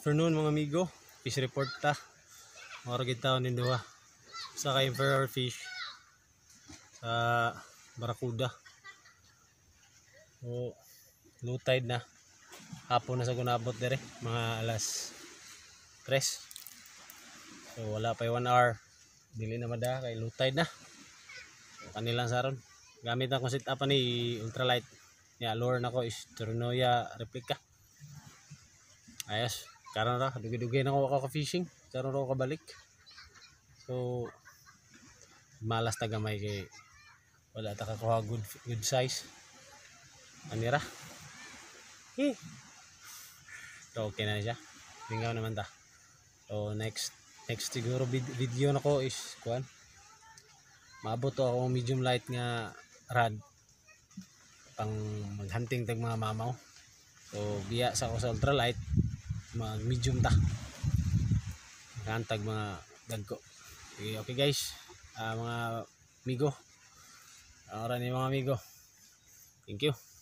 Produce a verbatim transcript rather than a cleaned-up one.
afternoon mga amigo, fish report ta. Maragid taon din duha sa kay for fish sa Barakuda. O low tide na. Hapon na sa gunabot dire, mga alas tres. So wala pa one hour. Dili na mada kay low tide na. So, kanilang saron. Gamit akong set up ni ultralight. Ya, lure nako is Turnoya replica. Ayos, karon ra dugi-dugi na ako ka fishing. Karon ra ako kabalik. So malas ta gamay kay wala ta kakuha good good size. Anira. Eh. So okay na siya. Lingaw naman ta. So next next siguro vid video nako is kuan. Maabot to ako medium light nga rod pang maghunting tag mga mamaw. So biya sa ako sa ultralight mag medium ta. Magantag mga dagko. Okay, okay guys. Uh, mga amigo. Ora ni mga amigo. Thank you.